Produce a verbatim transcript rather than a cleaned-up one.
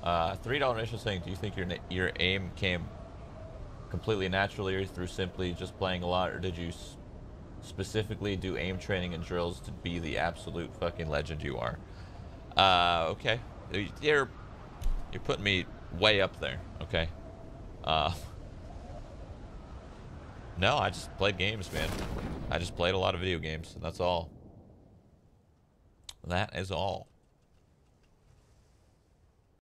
Uh, three dollar mission saying, do you think your your aim came completely naturally or through simply just playing a lot, or did you s specifically do aim training and drills to be the absolute fucking legend you are? Uh, okay. You're, you're putting me way up there, okay? Uh, no, I just played games, man. I just played a lot of video games, and that's all. That is all.